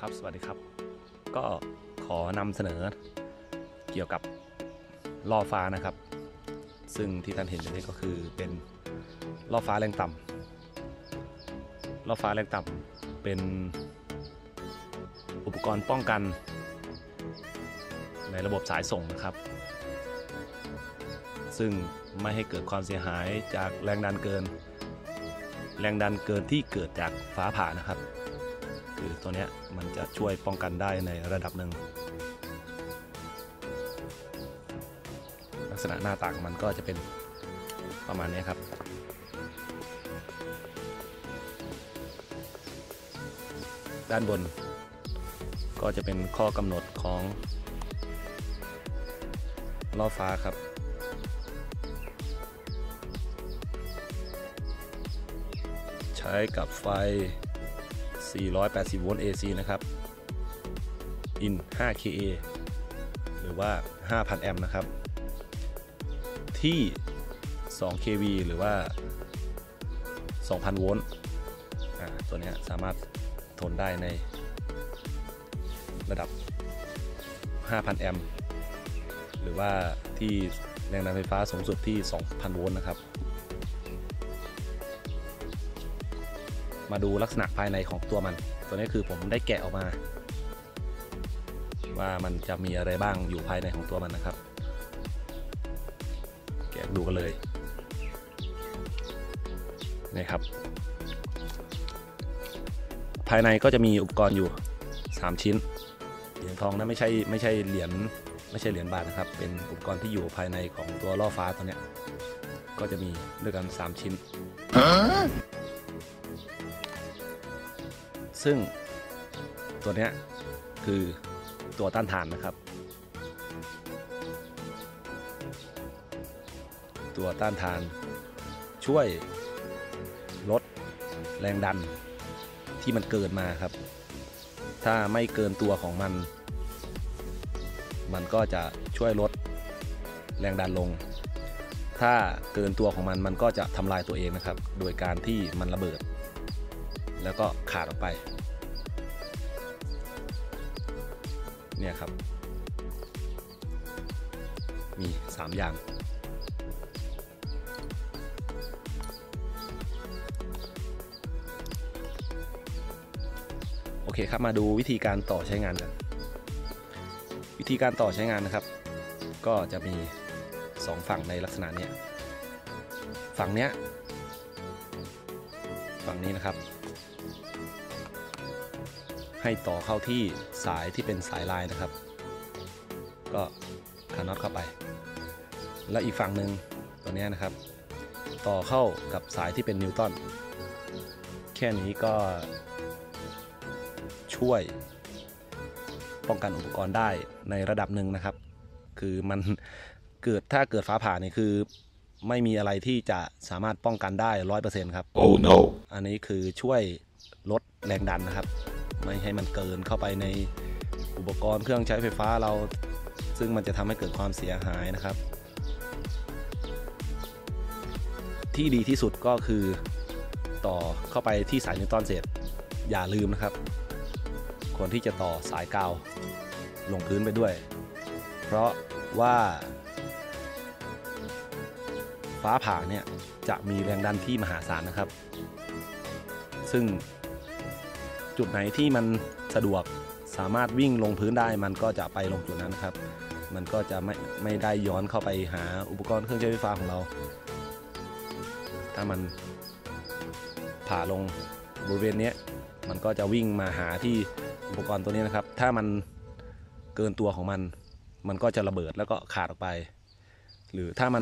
ครับสวัสดีครับก็ขอนำเสนอเกี่ยวกับล่อฟ้านะครับซึ่งที่ท่านเห็นอยู่นี้ก็คือเป็นล่อฟ้าแรงต่ำล่อฟ้าแรงต่ำเป็นอุปกรณ์ป้องกันในระบบสายส่งนะครับซึ่งไม่ให้เกิดความเสียหายจากแรงดันเกินที่เกิดจากฟ้าผ่านะครับคือตัวนี้มันจะช่วยป้องกันได้ในระดับหนึ่งลักษณะหน้าตาของมันก็จะเป็นประมาณนี้ครับด้านบนก็จะเป็นข้อกำหนดของล่อฟ้าครับใช้กับไฟ480 โวลต์ AC นะครับ in 5kA หรือว่า 5,000 แอมป์นะครับที่ 2kV หรือว่า 2,000 โวลต์ตัวนี้สามารถทนได้ในระดับ 5,000 แอมป์หรือว่าที่แรงดันไฟฟ้าสูงสุดที่ 2,000 โวลต์นะครับมาดูลักษณะภายในของตัวมันตัวนี้คือผมได้แกะออกมาว่ามันจะมีอะไรบ้างอยู่ภายในของตัวมันนะครับแกะดูกันเลยนี่ครับภายในก็จะมีอุปกรณ์อยู่3ชิ้นเหรียญทองนะไม่ใช่เหรียญบาทนะครับเป็นอุปกรณ์ที่อยู่ภายในของตัวล่อฟ้าตัวนี้ก็จะมีด้วยกัน3ชิ้นซึ่งตัวนี้คือตัวต้านทานนะครับตัวต้านทานช่วยลดแรงดันที่มันเกินมาครับถ้าไม่เกินตัวของมันก็จะช่วยลดแรงดันลงถ้าเกินตัวของมันก็จะทำลายตัวเองนะครับโดยการที่มันระเบิดแล้วก็ขาดออกไปเนี่ยครับมี3อย่างโอเคครับมาดูวิธีการต่อใช้งานกันวิธีการต่อใช้งานนะครับก็จะมี2ฝั่งในลักษณะนี้ฝั่งนี้นะครับให้ต่อเข้าที่สายที่เป็นสายลายนะครับก็คาน็อตเข้าไปแล้วอีกฝั่งหนึ่งตัวนี้นะครับต่อเข้ากับสายที่เป็นนิวตันแค่นี้ก็ช่วยป้องกันอุปกรณ์ได้ในระดับหนึ่งนะครับคือมันถ้าเกิดฟ้าผ่านี่คือไม่มีอะไรที่จะสามารถป้องกันได้ 100% ครับ Oh no อันนี้คือช่วยลดแรงดันนะครับไม่ให้มันเกินเข้าไปในอุปกรณ์เครื่องใช้ไฟฟ้าเราซึ่งมันจะทำให้เกิดความเสียหายนะครับที่ดีที่สุดก็คือต่อเข้าไปที่สายนิวตันเสร็จอย่าลืมนะครับควรที่จะต่อสายกาวลงพื้นไปด้วยเพราะว่าฟ้าผ่าเนี่ยจะมีแรงดันที่มหาศาลนะครับซึ่งจุดไหนที่มันสะดวกสามารถวิ่งลงพื้นได้มันก็จะไปลงจุดนั้นครับมันก็จะไม่ได้ย้อนเข้าไปหาอุปกรณ์เครื่องใช้ไฟฟ้าของเราถ้ามันผ่าลงบริเวณนี้มันก็จะวิ่งมาหาที่อุปกรณ์ตัวนี้นะครับถ้ามันเกินตัวของมันก็จะระเบิดแล้วก็ขาดออกไปหรือถ้ามัน